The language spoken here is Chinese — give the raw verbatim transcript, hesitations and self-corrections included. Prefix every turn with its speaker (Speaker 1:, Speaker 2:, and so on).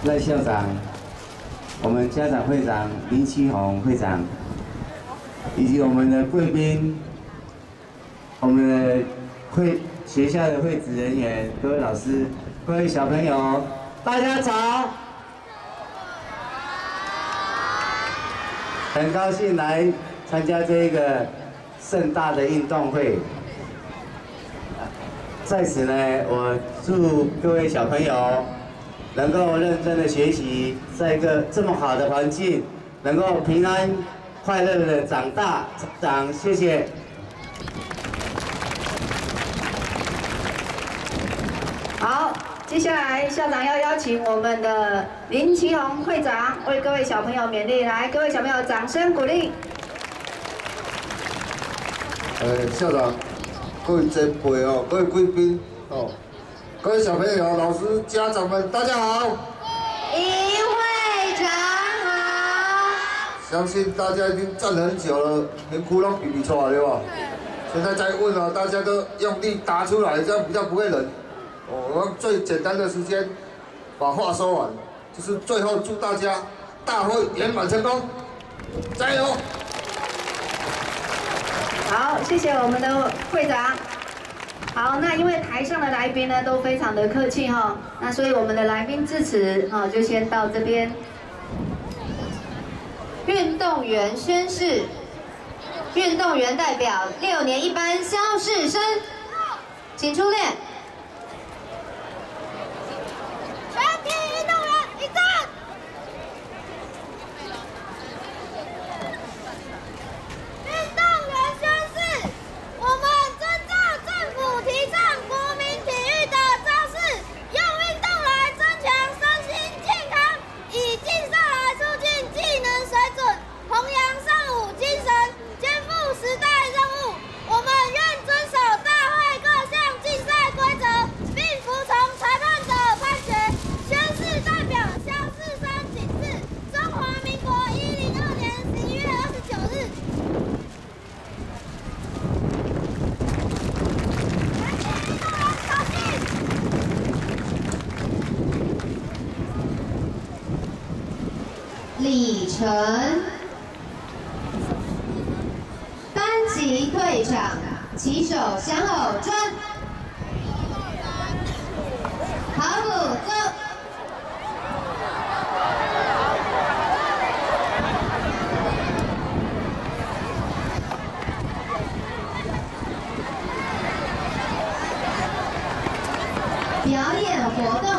Speaker 1: 赖校长、我们家长会长林启宏会长，以及我们的贵宾、我们的会学校的会职人员、各位老师、各位小朋友，大家早！很高兴来参加这个盛大的运动会。在此呢，我祝各位小朋友能够认真的学习，在一个这么好的环境，能够平安快乐的长大成长。谢谢。
Speaker 2: 好，接下来校长要邀请我们的林奇宏会长为各位小朋友勉励，来，各位小朋友掌声鼓励。
Speaker 3: 呃，校长，各位前辈哦，各位贵宾哦，各位小朋友、老师、家长们，大家好。
Speaker 4: 林会长好。
Speaker 3: 相信大家已经站很久了，连窟窿比比出来对吧？现在再问啊，大家都用力答出来，这样比较不会冷。哦，我用最简单的时间把话说完，就是最后祝大家大会圆满成功，加油！
Speaker 2: 好，谢谢我们的会长。好，那因为台上的来宾呢都非常的客气哈，那所以我们的来宾致辞啊就先到这边。
Speaker 4: 运动员宣誓，运动员代表六年一班肖世生，请出列。
Speaker 5: 全体运动员一站。运动员宣誓，我们遵照政府提倡国民体育的招式，用运动来增强身心健康，以竞赛来促进技能水准，弘扬上午精神，肩负时代任务。我们愿遵守大会各项竞赛规则，并服从裁判的判决。宣誓代表肖世生请示：中华民国一零二年十一月二十九日。
Speaker 4: 李晨，班级队长，旗手相偶专，跑步走。表演活动。